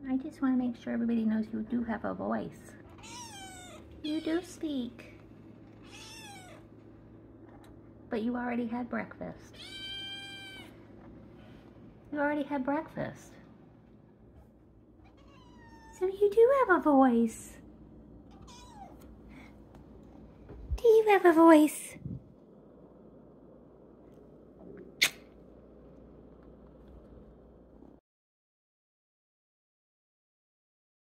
I just want to make sure everybody knows you do have a voice. You do speak. But you already had breakfast. You already had breakfast. So you do have a voice. Do you have a voice?